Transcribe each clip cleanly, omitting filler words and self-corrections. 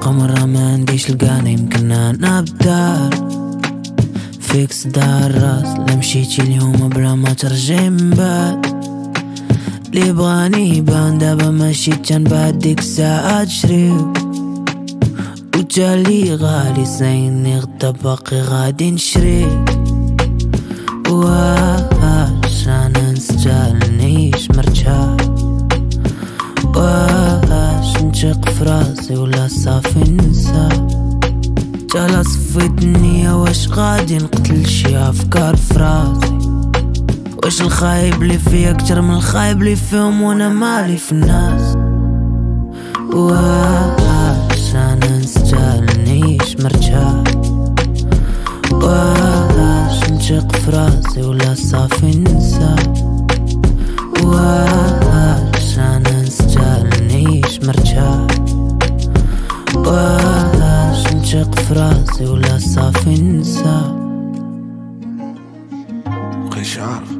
مرة ما عنديش القانا يمكننا نبدل فيك صداع الراس. لا مشيتي اليوم بلا ما ترجعي من بعد. لي بغاني يبان دابا ماشي تنبعد ديك الساعة تشريو وجالي غالي زيني غدا باقي غادي نشري. واش انا نستاهلنيش مرتاح؟ واش نثق فراسي ولا صافي ننسى؟ تالا صفيت النية واش غادي نقتل شي افكار فراسي؟ واش الخايب لي فيا كتر من الخايب لي فيهم وانا مالي في الناس؟ واش انا نستاهلنيش مرتاح؟ واش نثق فراسي ولا صافي ننسى؟ واش انا نستاهلنيش مرتاح؟ واش نثق فراسي ولا صافي ننسى؟ مبقيتش عارف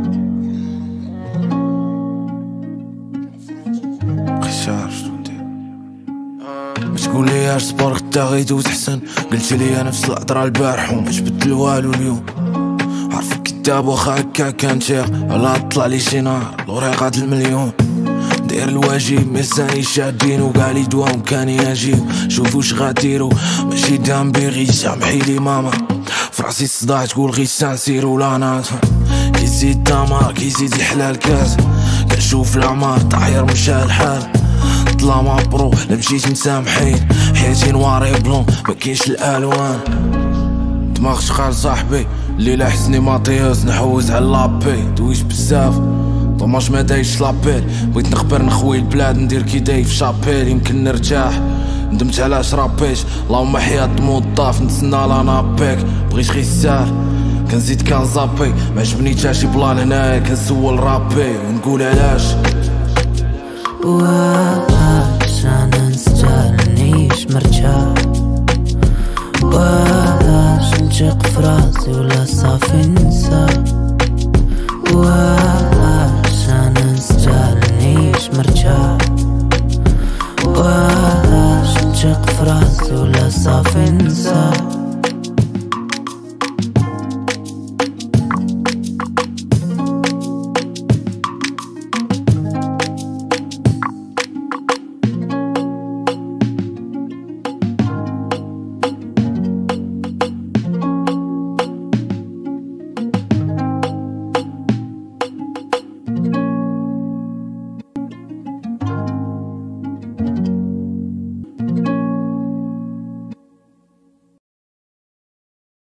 شنو ندير. ما تقولياش صبر غدا غيدوز حسن. قلتي ليا نفس الهضره البارح وما تبدل والو اليوم. عارفك كداب واخا هكا كان تيق على طلع لي شي نهار الوريقات المليون. داير الواجب ميزاني شادين وكاع دوام كان يجيب. شوفو واش غاديرو ماشي دام بيغي سامحيلي ماما. فراسي الصداع تقول غي سانسيرو لا ناس. كيزيد دمار كيزيد يحلى الكاس. كنشوف العمار طاير مشى الحال. ظلامة برو لا مشيت مسامحين. حياتي نواري بلون مكاينش الالوان. دماغ شغال صاحبي الليلة حسني ماطيوس نحوز على لابي. دويش بزاف طماش ما دايش لابيل. بغيت نخبر نخوي البلاد ندير كي داي في شابيل. يمكن نرتاح ندمت علاش رابيش. اللهم حياة موظف نتسنى لا نابيك. بغيت غير السهل كنزيد كنزابي. معجبني تا شي بلان هنايا كنسول رابي ونقول علاش. واش انا نستاهلنيش مرتاح؟ واش نثق فراسي ولا صافي ننسى؟ واش انا نستاهلنيش مرتاح؟ واش نثق فراسي ولا صافي ننسى؟